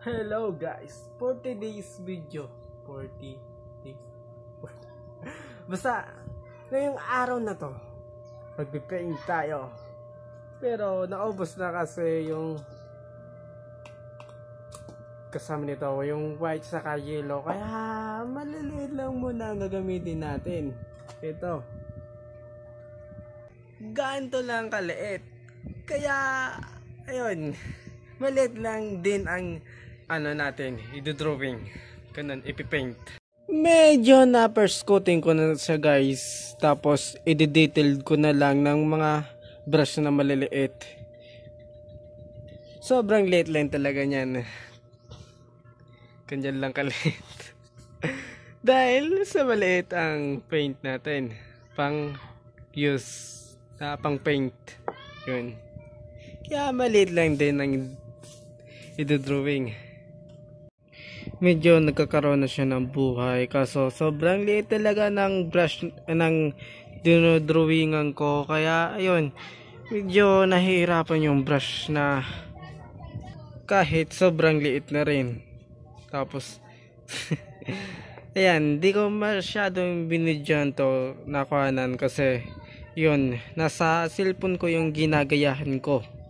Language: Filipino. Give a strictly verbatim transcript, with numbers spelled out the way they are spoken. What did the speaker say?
Hello guys, for today's video, forty days. Basta, ngayong araw na to, magpipaint tayo. Pero naubos na kasi yung kasama nito, yung white saka yellow. Kaya maliliit lang muna ang gagamitin natin. Ito. Ganto lang kaliit. Kaya, ayun, maliit lang din ang ano natin, i-drawing. Ganun, ipipaint. Medyo na first coating ko na siya guys. Tapos, i-detailed ko na lang ng mga brush na maliliit. Sobrang liit lang talaga niyan. Ganyan lang kaliit. Dahil sa maliit ang paint natin. Pang use. Na pang paint. Yun. Kaya maliit lang din ang i-drawing. Medyo nagkakaroon na siya ng buhay. Kaso sobrang liit talaga ng brush ng dinodrawingan ko. Kaya ayun. Medyo nahihirapan yung brush na kahit sobrang liit na rin. Tapos ayan. Di ko masyadong binidyan to nakuhanan kasi yun. Nasa cellphone ko yung ginagayahan ko.